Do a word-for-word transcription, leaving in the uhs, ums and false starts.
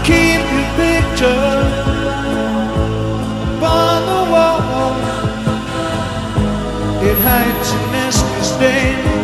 keep your picture upon the wall. It hides your nasty stain.